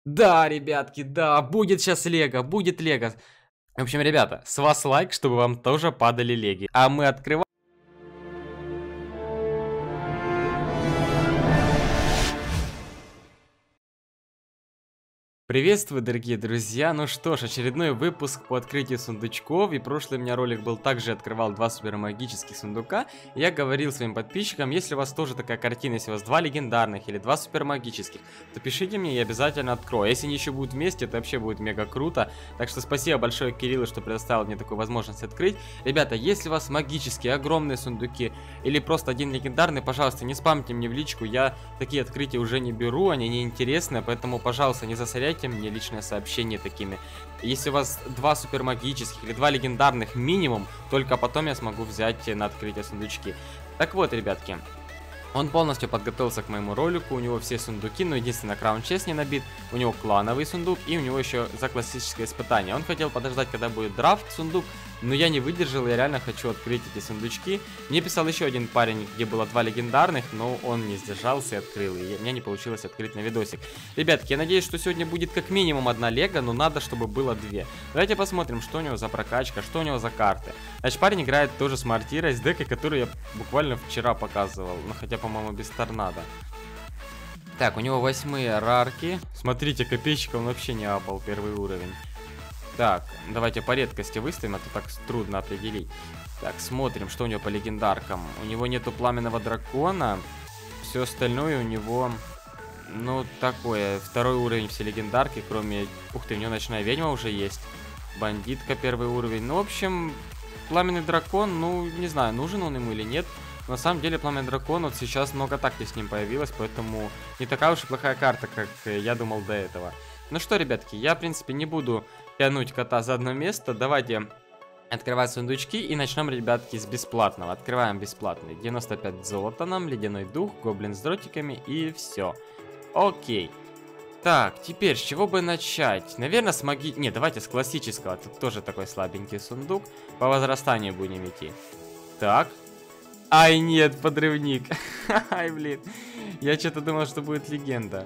Да, ребятки, да, будет сейчас лего, будет лего. В общем, ребята, с вас лайк, чтобы вам тоже падали леги. А мы открываем. Приветствую, дорогие друзья! Ну что ж, очередной выпуск по открытию сундучков. И прошлый у меня ролик был, также открывал два супермагических сундука. И я говорил своим подписчикам, если у вас тоже такая картина, если у вас два легендарных или два супермагических, то пишите мне, я обязательно открою. Если они еще будут вместе, это вообще будет мега круто. Так что спасибо большое Кириллу, что предоставил мне такую возможность открыть. Ребята, если у вас магические, огромные сундуки или просто один легендарный, пожалуйста, не спамьте мне в личку. Я такие открытия уже не беру, они неинтересны, поэтому, пожалуйста, не засоряйте мне личное сообщение такими. Если у вас два супермагических или два легендарных минимум, только потом я смогу взять на открытие сундучки. Так вот, ребятки, он полностью подготовился к моему ролику, у него все сундуки, но единственное, краун чест не набит, у него клановый сундук и у него еще за классическое испытание. Он хотел подождать, когда будет драфт сундук, но я не выдержал, я реально хочу открыть эти сундучки. Мне писал еще один парень, где было два легендарных, но он не сдержался и открыл, и у меня не получилось открыть на видосик. Ребятки, я надеюсь, что сегодня будет как минимум одна лего, но надо, чтобы было две. Давайте посмотрим, что у него за прокачка, что у него за карты. Значит, парень играет тоже с мортирой, с декой, которую я буквально вчера показывал, ну хотя, по-моему, без торнадо. Так, у него 8 рарки. Смотрите, копейщик он вообще не апал, первый уровень. Так, давайте по редкости выставим, а то так трудно определить. Так, смотрим, что у него по легендаркам. У него нету пламенного дракона. Все остальное у него, ну, такое. Второй уровень все легендарки, кроме... Ух ты, у него ночная ведьма уже есть. Бандитка первый уровень. Ну, в общем, пламенный дракон, ну, не знаю, нужен он ему или нет. На самом деле, пламенный дракон, вот сейчас много такти с ним появилось, поэтому не такая уж и плохая карта, как я думал до этого. Ну что, ребятки, я, в принципе, не буду тянуть кота за одно место. Давайте открывать сундучки и начнем, ребятки, с бесплатного. Открываем бесплатный. 95 золота нам, ледяной дух, гоблин с дротиками и все. Окей. Так, теперь с чего бы начать? Наверное, с маги... Не, давайте с классического. Тут тоже такой слабенький сундук. По возрастанию будем идти. Так. Ай, нет, подрывник. Ай, блин. Я что-то думал, что будет легенда.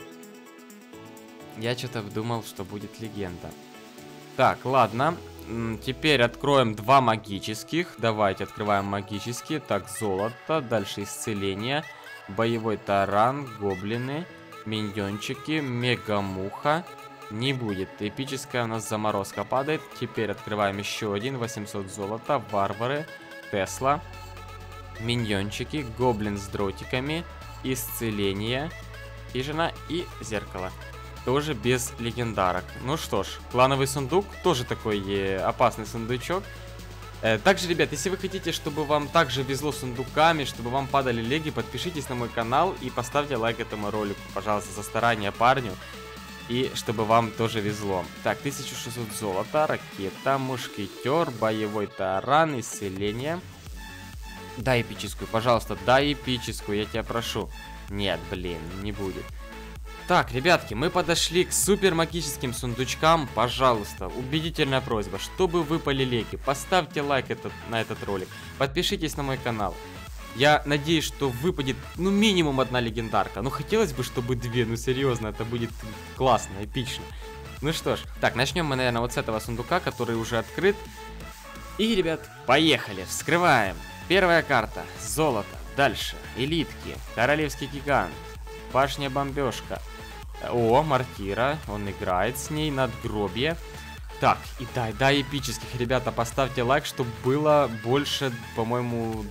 Я что-то думал, что будет легенда. Так, ладно. Теперь откроем два магических. Давайте открываем магические. Так, золото. Дальше исцеление. Боевой таран. Гоблины. Миньончики. Мегамуха. Не будет. Эпическая у нас заморозка падает. Теперь открываем еще один. 800 золота. Варвары. Тесла. Миньончики. Гоблин с дротиками. Исцеление. Хижина и зеркало. Тоже без легендарок. Ну что ж, клановый сундук, тоже такой опасный сундучок. Также, ребят, если вы хотите, чтобы вам также везло сундуками, чтобы вам падали леги, подпишитесь на мой канал и поставьте лайк этому ролику, пожалуйста, за старание парню. И чтобы вам тоже везло. Так, 1600 золота, ракета, мушкетер, боевой таран, исцеление. Дай эпическую, пожалуйста, дай эпическую, я тебя прошу. Нет, блин, не будет. Так, ребятки, мы подошли к супер магическим сундучкам. Пожалуйста, убедительная просьба, чтобы выпали леги, поставьте лайк на этот ролик, подпишитесь на мой канал. Я надеюсь, что выпадет, ну, минимум одна легендарка. Ну, хотелось бы, чтобы две, ну, серьезно, это будет классно, эпично. Ну что ж, так, начнем мы, наверное, вот с этого сундука, который уже открыт. И, ребят, поехали, вскрываем. Первая карта, золото, дальше, элитки, королевский гигант, башня-бомбежка. О, мортира, он играет с ней, надгробие. Так, и дай эпических, ребята, поставьте лайк, чтобы было больше, по-моему,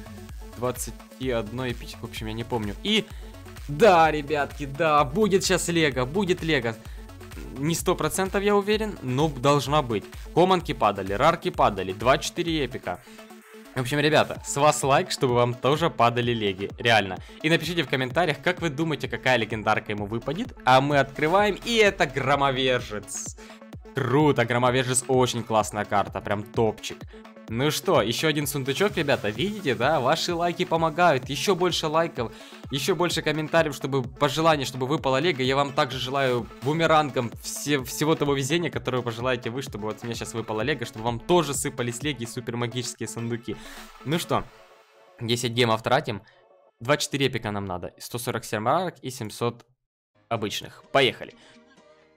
21 эпических, в общем, я не помню. И, да, ребятки, да, будет сейчас лего, будет лего. Не 100% я уверен, но должна быть. Команки падали, рарки падали, 2-4 эпика. В общем, ребята, с вас лайк, чтобы вам тоже падали леги, реально. И напишите в комментариях, как вы думаете, какая легендарка ему выпадет. А мы открываем, и это Громовержец. Круто, Громовержец очень классная карта, прям топчик. Ну что, еще один сундучок, ребята, видите, да? Ваши лайки помогают, еще больше лайков, еще больше комментариев, чтобы пожеланий, чтобы выпала лего. Я вам также желаю бумерангом всего того везения, которое пожелаете вы, чтобы вот мне сейчас выпала лего, чтобы вам тоже сыпались леги и супер магические сундуки. Ну что, 10 гемов тратим, 24 эпика нам надо, 147 рарок и 700 обычных. Поехали.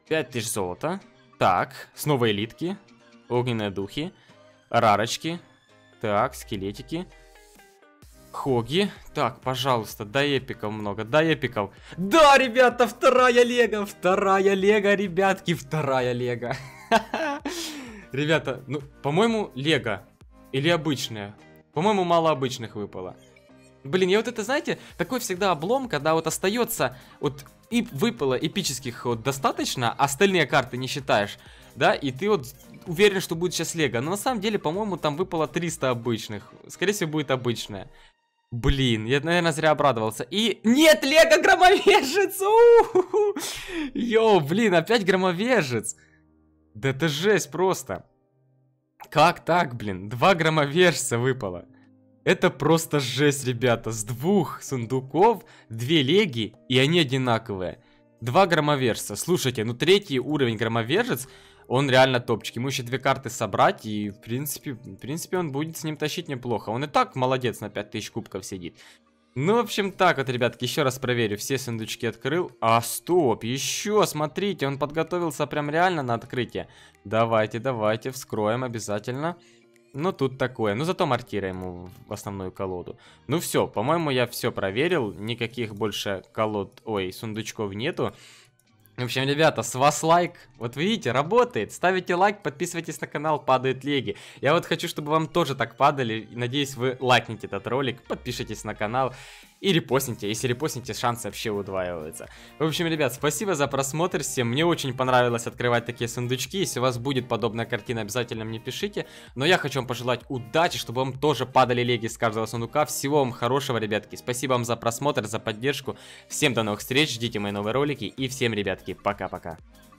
5000 золота. Так, снова элитки. Огненные духи. Рарочки. Так, скелетики. Хоги. Так, пожалуйста, дай эпиков много, дай эпиков. Да, ребята, вторая лего, ребятки, вторая лего. Ребята, ну, по-моему, лего. Или обычная. По-моему, мало обычных выпало. Блин, я вот это, знаете, такой всегда облом, когда вот остается, вот и выпало эпических вот достаточно, остальные карты не считаешь, да, и ты вот уверен, что будет сейчас лего. Но на самом деле, по-моему, там выпало 300 обычных. Скорее всего, будет обычная. Блин, я, наверное, зря обрадовался. И нет, лего громовержец! Йоу, блин, опять громовержец. Да это жесть просто. Как так, блин? 2 громовержца выпало. Это просто жесть, ребята. С 2 сундуков 2 леги, и они одинаковые. 2 громовержца. Слушайте, ну 3-й уровень громовержец, он реально топчик. Ему еще 2 карты собрать, и в принципе он будет с ним тащить неплохо. Он и так молодец, на 5000 кубков сидит. Ну, в общем, так вот, ребятки, еще раз проверю. Все сундучки открыл. А, стоп, еще, смотрите, он подготовился прям реально на открытие. Давайте, давайте, вскроем обязательно. Ну, тут такое. Ну, зато мортира ему в основную колоду. Ну, все, по-моему, я все проверил. Никаких больше колод, ой, сундучков нету. В общем, ребята, с вас лайк. Вот видите, работает. Ставите лайк, подписывайтесь на канал, падают леги. Я вот хочу, чтобы вам тоже так падали. Надеюсь, вы лайкните этот ролик, подпишитесь на канал и репостните. Если репостните, шансы вообще удваиваются. В общем, ребят, спасибо за просмотр всем. Мне очень понравилось открывать такие сундучки. Если у вас будет подобная картина, обязательно мне пишите. Но я хочу вам пожелать удачи, чтобы вам тоже падали леги с каждого сундука. Всего вам хорошего, ребятки. Спасибо вам за просмотр, за поддержку. Всем до новых встреч, ждите мои новые ролики. И всем, ребятки, пока-пока.